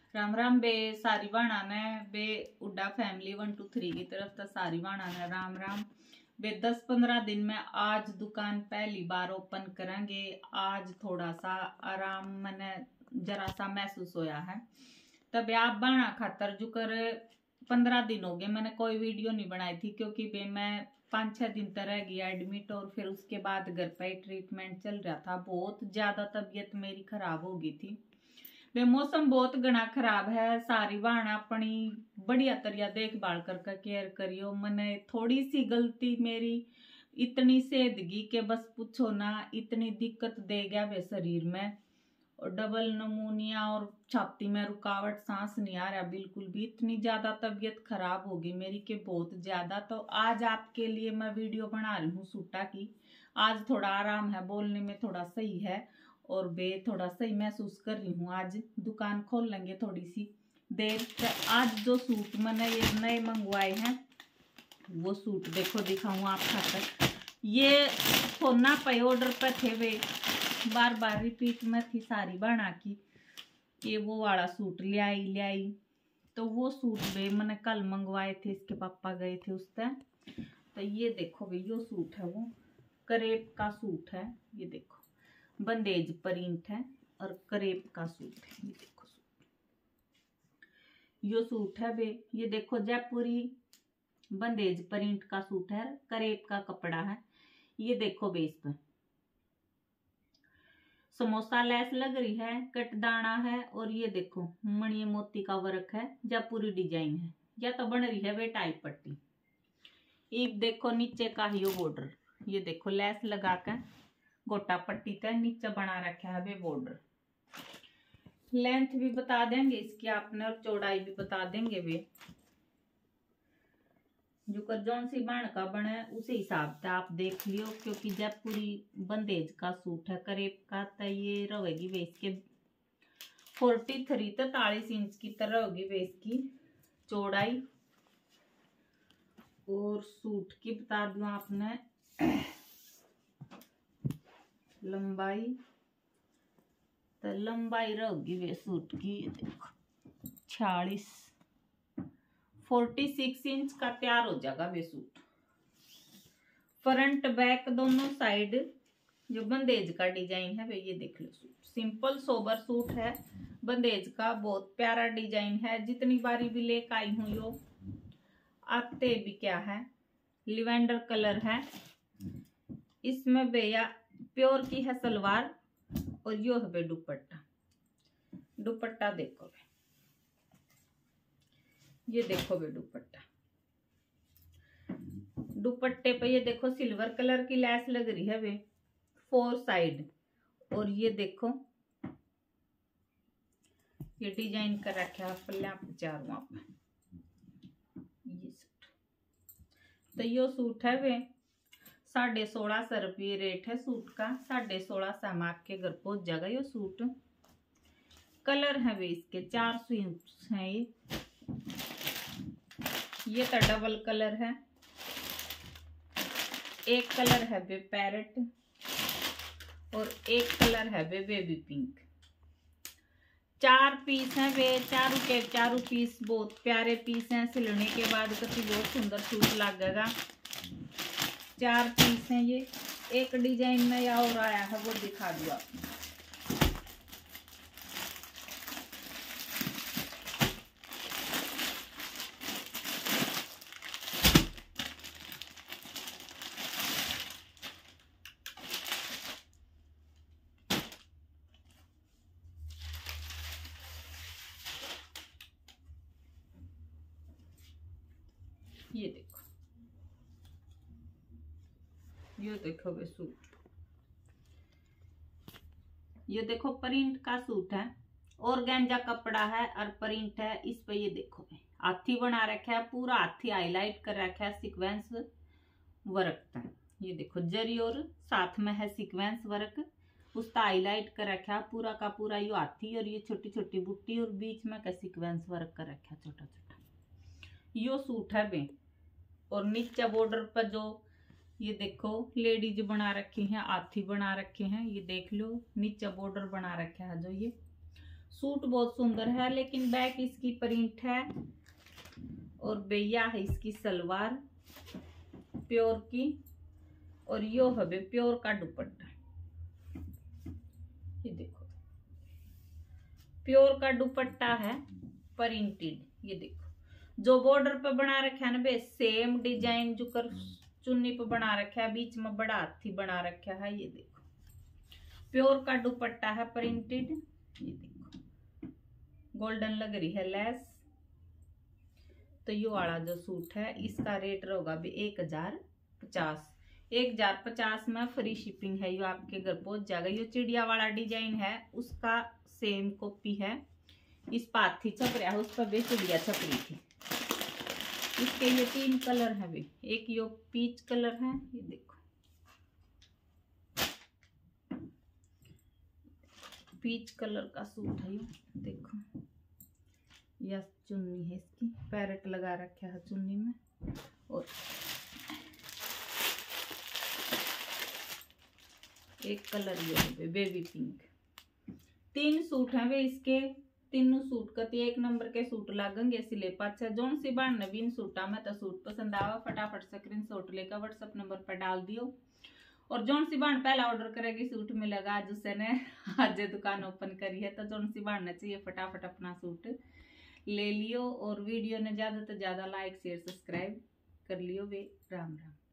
राम राम बे सारी बाणा ने बे उड्डा फैमिली 1 2 3 की तरफ तो सारी बाणा ने राम राम बे 10-15 दिन में आज दुकान पहली बार ओपन करेंगे। आज थोड़ा सा आराम मैंने जरा सा महसूस होया है। तब आप बाणा खातर जो कर 15 दिन हो गए मैंने कोई वीडियो नहीं बनाई थी, क्योंकि बे मैं 5-6 दिन तक रह गया एडमिट और फिर उसके बाद घर पे ट्रीटमेंट चल रहा था। बहुत ज्यादा तबीयत मेरी खराब हो गई थी। वे मौसम बहुत घना खराब है। सारी बाणा अपनी बढ़िया तरिया देखभाल करके केयर करियो। मैंने थोड़ी सी गलती मेरी इतनी सेदगी के बस पूछो ना, इतनी दिक्कत दे गया वे शरीर में, और डबल नमूनिया और छाती में रुकावट, सांस नहीं आ रहा बिल्कुल भी। इतनी ज्यादा तबीयत खराब होगी मेरी के बहुत ज्यादा। तो आज आपके लिए मैं वीडियो बना रही हूँ सूटा की। आज थोड़ा आराम है, बोलने में थोड़ा सही है और बे थोड़ा सही महसूस कर रही हूँ। आज दुकान खोल लेंगे थोड़ी सी देर। आज जो सूट मैंने ये नए मंगवाए हैं वो सूट देखो दिखाऊँ आप खातर। ये सोना पे ऑर्डर पे थे, वे बार बार रिपीट में थी सारी बाणा की ये वो वाला सूट ले आई। तो वो सूट वे मैंने कल मंगवाए थे, इसके पापा गए थे उस टाइम। तो ये देखो भाई यो सूट है, वो करेप का सूट है। ये देखो बंदेज प्रिंट है और करेप का सूट है। ये देखो सूट, यो सूट है बे। ये देखो जयपुरी बंदेज प्रिंट का सूट है, करेप का कपड़ा है। ये देखो बे, इस पर समोसा लैस लग रही है, कटदाना है और ये देखो मणि मोती का वर्क है, जयपुरी डिजाइन है। या तो बन रही है वे टाइप पट्टी। ये देखो नीचे का ही बॉर्डर, ये देखो लैस लगा कर गोटा पट्टी का नीचे बना रखा है वे बॉर्डर। लेंथ भी बता देंगे इसकी आपने और चौड़ाई भी बता देंगे वे, जो कर जौन सी बाण का बने उसी हिसाब से आप देख लियो। क्योंकि जयपुरी बंदेज का सूट है करेप का, तो ये रहेगी वे इसके 43 तो 43 इंच की तरह होगी वे इसकी चौड़ाई। और सूट की बता दूं आपने लंबाई, तो लंबाई रहेगी वे सूट की देखो 46 इंच का तैयार हो जाएगा वे सूट। फ्रंट बैक दोनों साइड जो बंदेज का डिजाइन है वे ये देख लो। सूट सिंपल सोबर सूट है बंदेज का, बहुत प्यारा डिजाइन है। जितनी बारी भी लेकर आई हूँ यो आते भी क्या है, लिवेंडर कलर है इसमें भैया। प्योर की है सलवार और यो है दुपट्टा। दुपट्टा देखो बे, ये देखो बे दुपट्टा। दुपट्टे पे ये देखो सिल्वर कलर की लैस लग रही है वे 4 साइड। और ये देखो ये डिजाइन कर रखा है पल्ला चारों आप। ये सूट तो यो सूट है वे 1650 रुपये रेट है सूट का। 1650 में आपके घर पहुंच जाएगा यो सूट। कलर है वे इसके 4 सूट्स हैं ये तो डबल कलर है। एक कलर है बे पैरेट और एक कलर है बे बेबी पिंक। 4 पीस हैं वे, चारों के चारों पीस बहुत प्यारे पीस हैं। सिलने के बाद कभी बहुत सुंदर सूट लगेगा। 4 पीस हैं ये। एक डिजाइन में या और आया है वो दिखा दूँ आपको। ये देखो, ये देखो वे सूट। ये देखो प्रिंट का सूट है, ऑर्गेन्जा कपड़ा है और प्रिंट है इस पे। ये देखो हाथी बना रखा है, पूरा हाथी हाईलाइट कर रखा है सीक्वेंस वर्क का। ये देखो जरी और साथ में है सीक्वेंस वर्क, उसका हाईलाइट कर रखा है पूरा का पूरा यो हाथी। और ये छोटी छोटी बुट्टी और बीच में का सीक्वेंस वर्क कर रखा है छोटा छोटा। यो सूट है बे। और नीचे बॉर्डर पर जो ये देखो लेडीज बना रखी हैं, हाथी बना रखे हैं। ये देख लो नीचे बॉर्डर बना रखा है जो ये सूट बहुत सुंदर है, लेकिन बैक इसकी प्रिंट है और भैया है इसकी सलवार प्योर की, और यो है प्योर का दुपट्टा। ये देखो प्योर का दुपट्टा है प्रिंटेड। ये देखो जो बॉर्डर पे बना रखा है ना बे, सेम डिजाइन जो कर चुन्नी पे बना रखा है, बीच में बड़ा हाथी बना रखा है। ये देखो प्योर का दुपट्टा है प्रिंटेड। ये देखो गोल्डन लग रही है लेस। तो ये वाला जो सूट है इसका रेट होगा भी 1050। 1050 में फ्री शिपिंग है। ये आपके घर पहुंच जाएगा। ये चिड़िया वाला डिजाइन है उसका सेम कॉपी है। इस पर हाथी छप रहा है, उस पर भी चिड़िया छप रही थी। इसके ये 3 कलर है भी, एक यो पीच कलर है। ये देखो पीच कलर का सूट है। ये देखो यह चुन्नी है इसकी, पैरेट लगा रखा है चुन्नी में। और एक कलर ये है बेबी पिंक। 3 सूट हैं वे इसके। तीनों सूट का 1 नंबर के सूट लागेंगे। इसलिए पाछा जोन सी बाण नवीन सूटा में तो सूट पसंद आवा फटाफट स्क्रीनशॉट लेकर व्हाट्सएप नंबर पर डाल दियो। और जोन सी बाण पहला ऑर्डर करेगी सूट मिलेगा। आज उसने आज दुकान ओपन करी है तो जोन सी बाण ने चाहिए फटाफट अपना सूट ले लियो। और वीडियो ने ज्यादा से ज्यादा लाइक शेयर सब्सक्राइब कर लियो वे। राम राम।